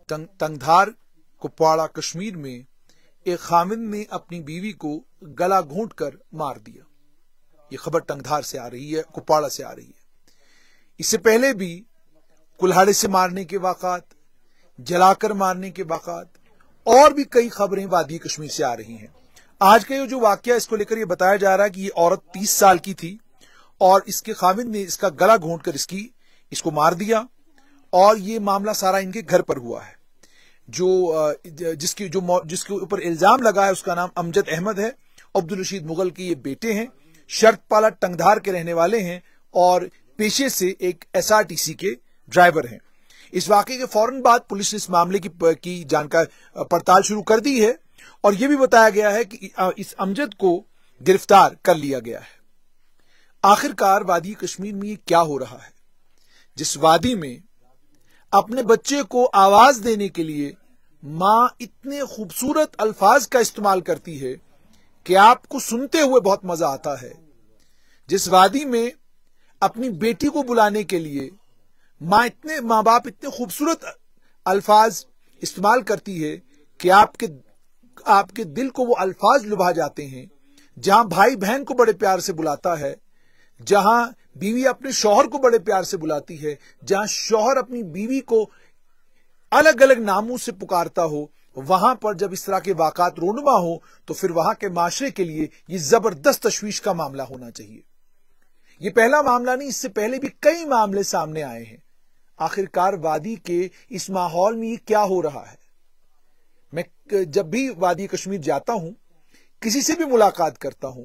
तंगधार कुपवाड़ा कश्मीर में एक खामिंद ने अपनी बीवी को गला घोंट कर मार दिया। ये खबर तंगधार से आ रही है, कुपवाड़ा से आ रही है। इससे पहले भी कुल्हाड़े से मारने के वाक़ात, जलाकर मारने के वाक़ात और भी कई खबरें वादी कश्मीर से आ रही हैं। आज का ये जो वाकया, इसको लेकर ये बताया जा रहा है कि ये औरत 30 साल की थी और इसके खामिद ने इसका गला घोंट कर इसको मार दिया और ये मामला सारा इनके घर पर हुआ है। जिसके ऊपर इल्जाम लगा है उसका नाम अमजद अहमद है। अब्दुल रशीद मुगल के ये बेटे हैं, शर्तपाला टंगधार के रहने वाले हैं और पेशे से एक SRTC के ड्राइवर हैं। इस वाकये के फौरन बाद पुलिस ने इस मामले की जानकारी पड़ताल शुरू कर दी है और यह भी बताया गया है कि इस अमजद को गिरफ्तार कर लिया गया है। आखिरकार वादी कश्मीर में ये क्या हो रहा है, जिस वादी में अपने बच्चे को आवाज देने के लिए मां इतने खूबसूरत अल्फाज का इस्तेमाल करती है कि आपको सुनते हुए बहुत मजा आता है, जिस वादी में अपनी बेटी को बुलाने के लिए मां बाप इतने खूबसूरत अल्फाज इस्तेमाल करती है कि आपके दिल को वो अल्फाज लुभा जाते हैं। जहां भाई बहन को बड़े प्यार से बुलाता है, जहां बीवी अपने शौहर को बड़े प्यार से बुलाती है, जहां शौहर अपनी बीवी को अलग अलग नामों से पुकारता हो, वहां पर जब इस तरह के वाक़ात रोनुमा हो तो फिर वहां के माशरे के लिए ये जबरदस्त तशवीश का मामला होना चाहिए। ये पहला मामला नहीं, इससे पहले भी कई मामले सामने आए हैं। आखिरकार वादी के इस माहौल में ये क्या हो रहा है। मैं जब भी वादी कश्मीर जाता हूं, किसी से भी मुलाकात करता हूं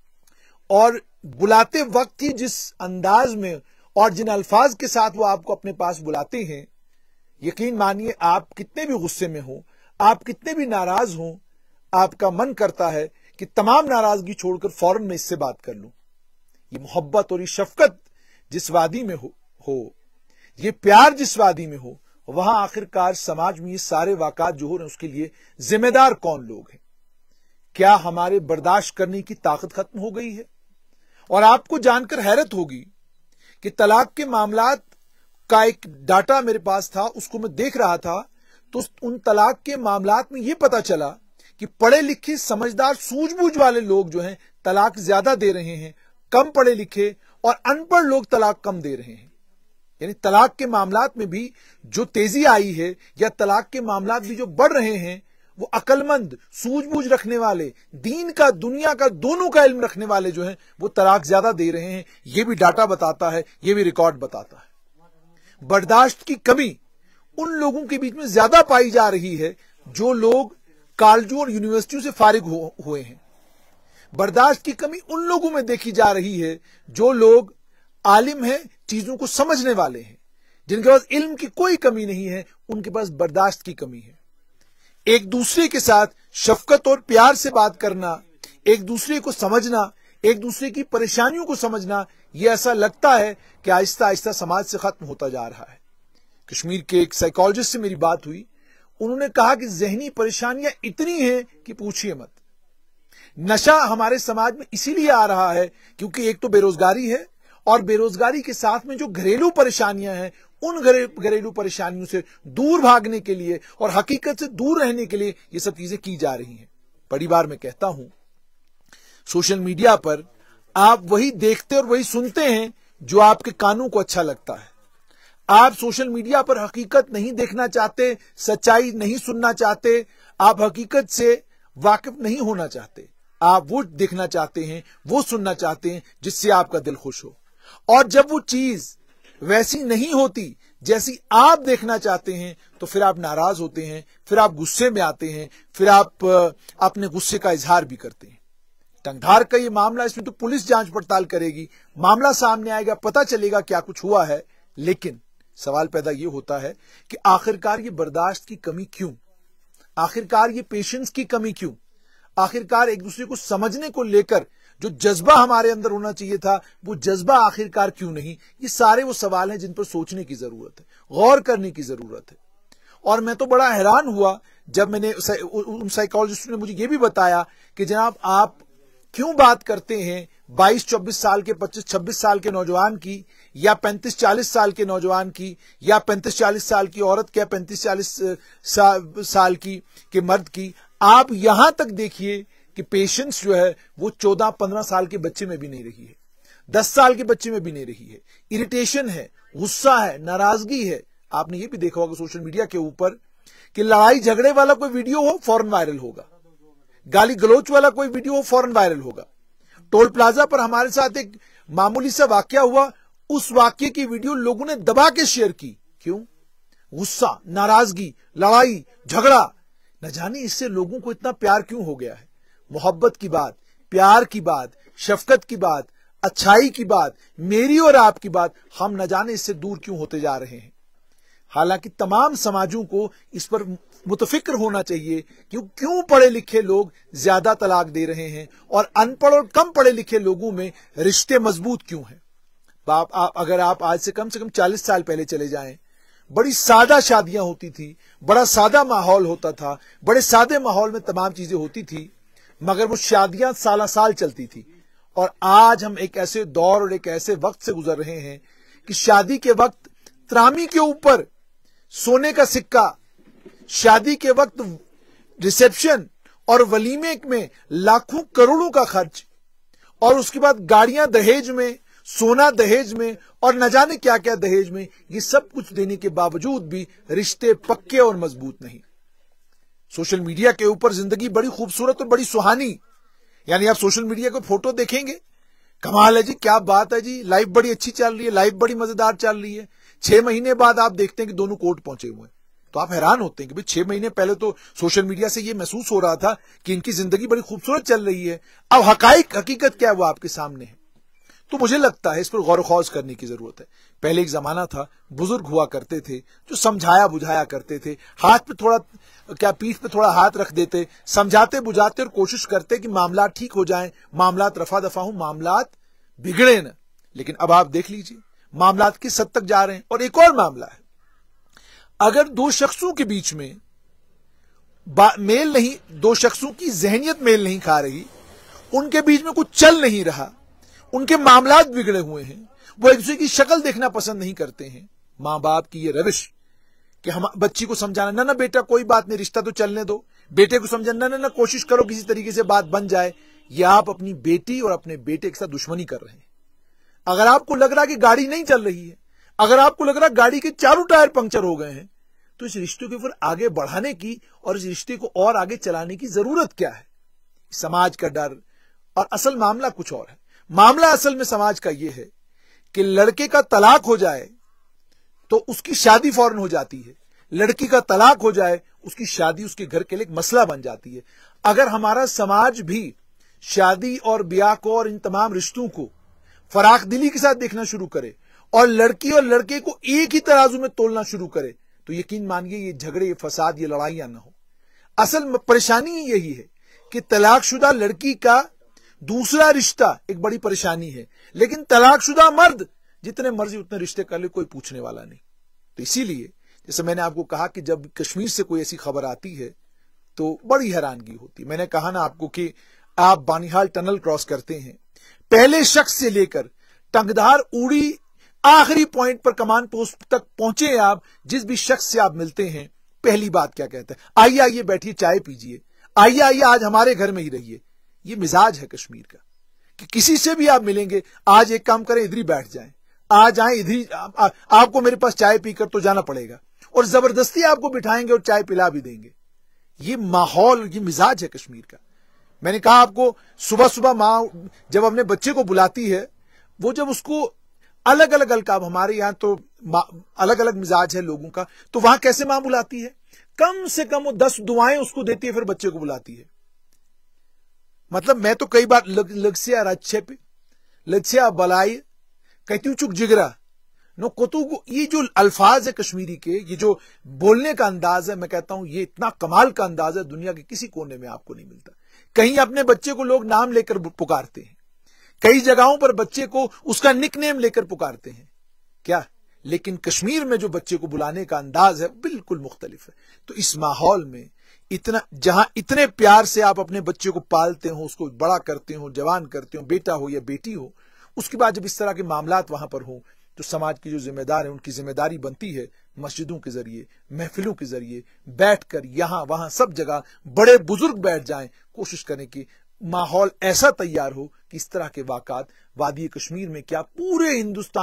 और बुलाते वक्त ही जिस अंदाज में और जिन अल्फाज के साथ वो आपको अपने पास बुलाते हैं, यकीन मानिए आप कितने भी गुस्से में हो, आप कितने भी नाराज हो, आपका मन करता है कि तमाम नाराजगी छोड़कर फौरन मैं इससे बात कर लूं। ये मोहब्बत और ये शफकत जिस वादी में हो, ये प्यार जिस वादी में हो, वहां आखिरकार समाज में ये सारे वाक़ात जो हो रहे हैं उसके लिए जिम्मेदार कौन लोग हैं? क्या हमारे बर्दाश्त करने की ताकत खत्म हो गई है? और आपको जानकर हैरत होगी कि तलाक के मामलात का एक डाटा मेरे पास था, उसको मैं देख रहा था तो उन तलाक के मामलात में यह पता चला कि पढ़े लिखे समझदार सूझबूझ वाले लोग जो हैं तलाक ज्यादा दे रहे हैं, कम पढ़े लिखे और अनपढ़ लोग तलाक कम दे रहे हैं। यानी तलाक के मामलात में भी जो तेजी आई है या तलाक के मामलात भी जो बढ़ रहे हैं, वो अकलमंद, सूझबूझ रखने वाले, दीन का दुनिया का दोनों का इल्म रखने वाले जो हैं वो तलाक ज्यादा दे रहे हैं। ये भी डाटा बताता है, ये भी रिकॉर्ड बताता है। बर्दाश्त की कमी उन लोगों के बीच में ज्यादा पाई जा रही है जो लोग कॉलेजों और यूनिवर्सिटियों से फारिग हुए हैं। बर्दाश्त की कमी उन लोगों में देखी जा रही है जो लोग आलिम हैं, चीजों को समझने वाले हैं, जिनके पास इल्म की कोई कमी नहीं है, उनके पास बर्दाश्त की कमी है। एक दूसरे के साथ शफकत और प्यार से बात करना, एक दूसरे को समझना, एक दूसरे की परेशानियों को समझना, यह ऐसा लगता है कि आहिस्ता आहिस्ता समाज से खत्म होता जा रहा है। कश्मीर के एक साइकोलॉजिस्ट से मेरी बात हुई, उन्होंने कहा कि जहनी परेशानियां इतनी हैं कि पूछिए मत। नशा हमारे समाज में इसीलिए आ रहा है क्योंकि एक तो बेरोजगारी है और बेरोजगारी के साथ में जो घरेलू परेशानियां हैं, उन घरेलू परेशानियों से दूर भागने के लिए और हकीकत से दूर रहने के लिए ये सब चीजें की जा रही हैं। बड़ी बार मैं कहता हूं, सोशल मीडिया पर आप वही देखते और वही सुनते हैं जो आपके कानों को अच्छा लगता है। आप सोशल मीडिया पर हकीकत नहीं देखना चाहते, सच्चाई नहीं सुनना चाहते, आप हकीकत से वाकिफ नहीं होना चाहते। आप वो देखना चाहते हैं, वो सुनना चाहते हैं जिससे आपका दिल खुश हो। और जब वो चीज वैसी नहीं होती जैसी आप देखना चाहते हैं तो फिर आप नाराज होते हैं, फिर आप गुस्से में आते हैं, फिर आप अपने गुस्से का इजहार भी करते हैं। टंगधार का ये मामला, इसमें तो पुलिस जांच पड़ताल करेगी, मामला सामने आएगा, पता चलेगा क्या कुछ हुआ है। लेकिन सवाल पैदा ये होता है कि आखिरकार ये बर्दाश्त की कमी क्यों? आखिरकार ये पेशेंस की कमी क्यों? आखिरकार एक दूसरे को समझने को लेकर जो जज्बा हमारे अंदर होना चाहिए था, वो जज्बा आखिरकार क्यों नहीं? ये सारे वो सवाल हैं जिन पर सोचने की जरूरत है, गौर करने की जरूरत है। और मैं तो बड़ा हैरान हुआ जब मैंने उन साइकोलॉजिस्ट ने मुझे ये भी बताया कि जनाब आप क्यों बात करते हैं 22-24 साल के, 25-26 साल के नौजवान की, या 35-40 साल के नौजवान की, या 35-40 साल की औरत की, या 35-40 साल की के मर्द की, आप यहां तक देखिए कि पेशेंस जो है वो 14-15 साल के बच्चे में भी नहीं रही है, 10 साल के बच्चे में भी नहीं रही है। इरिटेशन है, गुस्सा है, नाराजगी है। आपने ये भी देखा होगा सोशल मीडिया के ऊपर कि लड़ाई झगड़े वाला कोई वीडियो हो फौरन वायरल होगा, गाली गलौच वाला कोई वीडियो हो फौरन वायरल होगा। टोल प्लाजा पर हमारे साथ एक मामूली सा वाकया हुआ, उस वाकये की वीडियो लोगों ने दबा के शेयर की। क्यों? गुस्सा, नाराजगी, लड़ाई, झगड़ा। न जाने इससे लोगों को इतना प्यार क्यों हो गया है। मोहब्बत की बात, प्यार की बात, शफकत की बात, अच्छाई की बात, मेरी और आपकी बात, हम न जाने इससे दूर क्यों होते जा रहे हैं। हालांकि तमाम समाजों को इस पर मुतफिक्र होना चाहिए कि क्यों पढ़े लिखे लोग ज्यादा तलाक दे रहे हैं और अनपढ़ और कम पढ़े लिखे लोगों में रिश्ते मजबूत क्यों हैं। अगर आप आज से कम 40 साल पहले चले जाएं, बड़ी सादा शादियां होती थी, बड़ा सादा माहौल होता था, बड़े सादे माहौल में तमाम चीजें होती थी, मगर वो शादियां साल साल चलती थी। और आज हम एक ऐसे दौर और एक ऐसे वक्त से गुजर रहे हैं कि शादी के वक्त त्रामी के ऊपर सोने का सिक्का, शादी के वक्त रिसेप्शन और वलीमे में लाखों करोड़ों का खर्च, और उसके बाद गाड़ियां दहेज में, सोना दहेज में, और न जाने क्या क्या दहेज में। ये सब कुछ देने के बावजूद भी रिश्ते पक्के और मजबूत नहीं। सोशल मीडिया के ऊपर जिंदगी बड़ी खूबसूरत और बड़ी सुहानी, यानी आप सोशल मीडिया को फोटो देखेंगे, कमाल है जी, क्या बात है जी, लाइफ बड़ी अच्छी चल रही है, लाइफ बड़ी मजेदार चल रही है। 6 महीने बाद आप देखते हैं कि दोनों कोर्ट पहुंचे हुए हैं, तो आप हैरान होते हैं कि भाई 6 महीने पहले तो सोशल मीडिया से ये महसूस हो रहा था कि इनकी जिंदगी बड़ी खूबसूरत चल रही है, अब हकीकत क्या है वो आपके सामने है। तो मुझे लगता है इस पर गौर खौज करने की जरूरत है। पहले एक जमाना था, बुजुर्ग हुआ करते थे जो समझाया बुझाया करते थे, हाथ पे थोड़ा क्या पीठ पे थोड़ा हाथ रख देते, समझाते बुझाते और कोशिश करते कि मामलात ठीक हो जाएं, मामलात रफा दफा हो, मामलात बिगड़े न। लेकिन अब आप देख लीजिए मामलात किस हद तक जा रहे हैं। और एक और मामला है, अगर दो शख्सों के बीच में मेल नहीं, दो शख्सों की जहनियत मेल नहीं खा रही, उनके बीच में कुछ चल नहीं रहा, उनके मामलात बिगड़े हुए हैं, वो एक दूसरे की शक्ल देखना पसंद नहीं करते हैं। मां बाप की ये रविश कि हम बच्ची को समझाना, ना बेटा कोई बात नहीं, रिश्ता तो चलने दो, बेटे को समझाना, ना कोशिश करो किसी तरीके से बात बन जाए, या आप अपनी बेटी और अपने बेटे के साथ दुश्मनी कर रहे हैं। अगर आपको लग रहा है कि गाड़ी नहीं चल रही है, अगर आपको लग रहा है गाड़ी के चारों टायर पंक्चर हो गए हैं, तो इस रिश्ते को फिर आगे बढ़ाने की और इस रिश्ते को और आगे चलाने की जरूरत क्या है? समाज का डर। और असल मामला कुछ और है। मामला असल में समाज का यह है कि लड़के का तलाक हो जाए तो उसकी शादी फौरन हो जाती है, लड़की का तलाक हो जाए उसकी शादी उसके घर के लिए एक मसला बन जाती है। अगर हमारा समाज भी शादी और ब्याह को और इन तमाम रिश्तों को फराख दिली के साथ देखना शुरू करे और लड़की और लड़के को एक ही तराजू में तोलना शुरू करे, तो यकीन मानिए ये झगड़े, ये फसाद, ये लड़ाइयां ना हो। असल परेशानी यही है कि तलाकशुदा लड़की का दूसरा रिश्ता एक बड़ी परेशानी है, लेकिन तलाकशुदा मर्द जितने मर्जी उतने रिश्ते कर ले, कोई पूछने वाला नहीं। तो इसीलिए जैसे मैंने आपको कहा कि जब कश्मीर से कोई ऐसी खबर आती है तो बड़ी हैरानगी होती। मैंने कहा ना आपको कि आप बानिहाल टनल क्रॉस करते हैं, पहले शख्स से लेकर टंगधार उड़ी आखिरी पॉइंट पर कमान पोस्ट तक पहुंचे आप, जिस भी शख्स से आप मिलते हैं पहली बात क्या कहते हैं? आइए आइए बैठिए, चाय पीजिए, आइए आइए आज हमारे घर में ही रहिए। ये मिजाज है कश्मीर का कि किसी से भी आप मिलेंगे, आज एक काम करें इधर ही बैठ जाएं, आज आए इधर ही, आपको मेरे पास चाय पीकर तो जाना पड़ेगा, और जबरदस्ती आपको बिठाएंगे और चाय पिला भी देंगे। ये माहौल, ये मिजाज है कश्मीर का। मैंने कहा आपको, सुबह सुबह माँ जब अपने बच्चे को बुलाती है, वो जब उसको अलग अलग अलकाब, हमारे यहां तो अलग अलग मिजाज है लोगों का, तो वहां कैसे मां बुलाती है? कम से कम वो 10 दुआएं उसको देती है, फिर बच्चे को बुलाती है। मतलब मैं तो कई बार लगसिया अच्छे पे लगसिया बलाई कहती हूं चुक जिगरा नो कोतु, ये जो अल्फाज है कश्मीरी के, ये जो बोलने का अंदाज है, मैं कहता हूं ये इतना कमाल का अंदाज है, दुनिया के किसी कोने में आपको नहीं मिलता। कहीं अपने बच्चे को लोग नाम लेकर पुकारते हैं, कई जगहों पर बच्चे को उसका निकनेम लेकर पुकारते हैं क्या, लेकिन कश्मीर में जो बच्चे को बुलाने का अंदाज है बिल्कुल मुख्तलिफ है। तो इस माहौल में जहां इतने प्यार से आप अपने बच्चे को पालते हो, उसको बड़ा करते हो, जवान करते हो, बेटा हो या बेटी हो, उसके बाद जब इस तरह के मामलात वहां पर हो तो समाज की जो जिम्मेदार है उनकी जिम्मेदारी बनती है मस्जिदों के जरिए, महफिलों के जरिए बैठकर यहां वहां सब जगह बड़े बुजुर्ग बैठ जाएं, कोशिश करें कि माहौल ऐसा तैयार हो कि इस तरह के वाक़ात वादी कश्मीर में क्या पूरे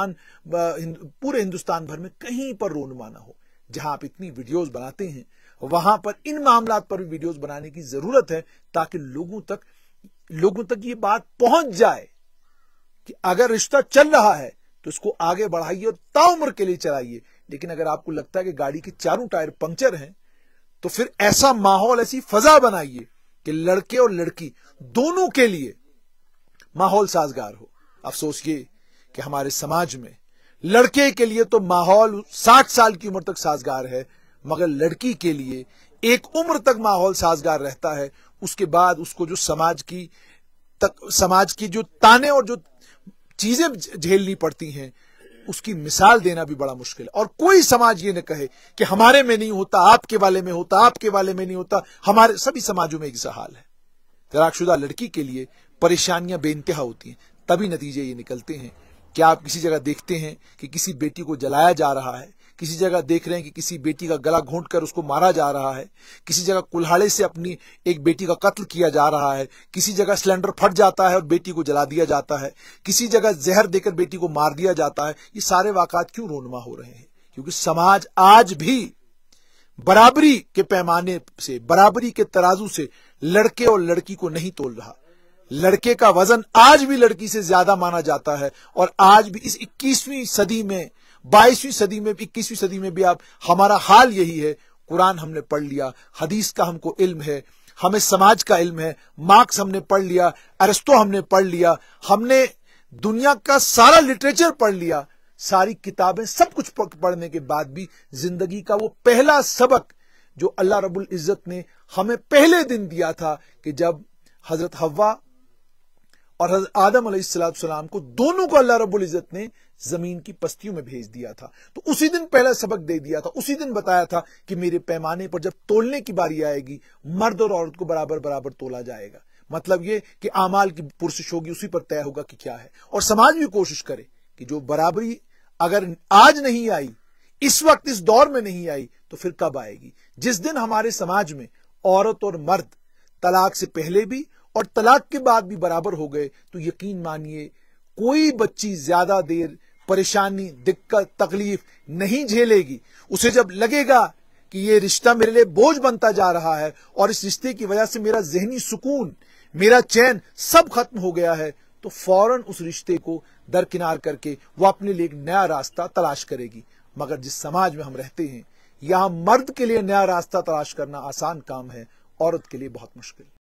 हिंदुस्तान भर में कहीं पर रोनुमा ना हो। जहां आप इतनी वीडियोस बनाते हैं वहां पर इन मामलात पर भी वीडियोस बनाने की जरूरत है ताकि लोगों तक ये बात पहुंच जाए कि अगर रिश्ता चल रहा है तो इसको आगे बढ़ाइए और ताउम्र के लिए चलाइए। लेकिन अगर आपको लगता है कि गाड़ी के चारों टायर पंक्चर हैं तो फिर ऐसा माहौल, ऐसी फजा बनाइए कि लड़के और लड़की दोनों के लिए माहौल साजगार हो। अफसोस ये कि हमारे समाज में लड़के के लिए तो माहौल 60 साल की उम्र तक साजगार है, मगर लड़की के लिए एक उम्र तक माहौल साजगार रहता है। उसके बाद उसको जो समाज की जो ताने और जो चीजें झेलनी पड़ती हैं उसकी मिसाल देना भी बड़ा मुश्किल है। और कोई समाज ये न कहे कि हमारे में नहीं होता, आपके वाले में होता, आपके वाले में नहीं होता। हमारे सभी समाजों में एक सा हाल है। तलाकशुदा लड़की के लिए परेशानियां बेइंतहा होती हैं। तभी नतीजे ये निकलते हैं कि आप किसी जगह देखते हैं कि किसी बेटी को जलाया जा रहा है, किसी जगह देख रहे हैं कि किसी बेटी का गला घोंटकर उसको मारा जा रहा है, किसी जगह कुल्हाड़े से अपनी एक बेटी का कत्ल किया जा रहा है, किसी जगह सिलेंडर फट जाता है और बेटी को जला दिया जाता है, किसी जगह जहर देकर बेटी को मार दिया जाता है। ये सारे वाक़ात क्यों रोनुमा हो रहे हैं? क्योंकि समाज आज भी बराबरी के पैमाने से, बराबरी के तराजू से लड़के और लड़की को नहीं तोल रहा। लड़के का वजन आज भी लड़की से ज्यादा माना जाता है। और आज भी इस 21वीं सदी में, 22वीं सदी में, 21वीं सदी में भी आप हमारा हाल यही है। कुरान हमने पढ़ लिया, हदीस का हमको इल्म है, हमें समाज का इल्म है, मार्क्स हमने पढ़ लिया, अरिस्टो हमने पढ़ लिया, हमने दुनिया का सारा लिटरेचर पढ़ लिया, सारी किताबें, सब कुछ पढ़ने के बाद भी जिंदगी का वो पहला सबक जो अल्लाह रब्बुल इज्जत ने हमें पहले दिन दिया था कि जब हजरत हव्वा और हजरत आदम अलैहिस्सलाम को दोनों को अल्लाह रब्बुल इज्जत ने जमीन की पस्तियों में भेज दिया था, तो उसी दिन पहला सबक दे दिया था। उसी दिन बताया था कि मेरे पैमाने पर जब तोलने की बारी आएगी मर्द और औरत को बराबर बराबर तोला जाएगा। मतलब ये कि आमाल की पुरसिश होगी, उसी पर तय होगा कि क्या है। और समाज भी कोशिश करे कि जो बराबरी अगर आज नहीं आई, इस वक्त इस दौर में नहीं आई, तो फिर कब आएगी? जिस दिन हमारे समाज में औरत और मर्द तलाक से पहले भी और तलाक के बाद भी बराबर हो गए तो यकीन मानिए कोई बच्ची ज्यादा देर परेशानी, दिक्कत, तकलीफ नहीं झेलेगी। उसे जब लगेगा कि ये रिश्ता मेरे लिए बोझ बनता जा रहा है और इस रिश्ते की वजह से मेरा जहनी सुकून, मेरा चैन सब खत्म हो गया है, तो फौरन उस रिश्ते को दरकिनार करके वो अपने लिए एक नया रास्ता तलाश करेगी। मगर जिस समाज में हम रहते हैं, यहां मर्द के लिए नया रास्ता तलाश करना आसान काम है, औरत के लिए बहुत मुश्किल।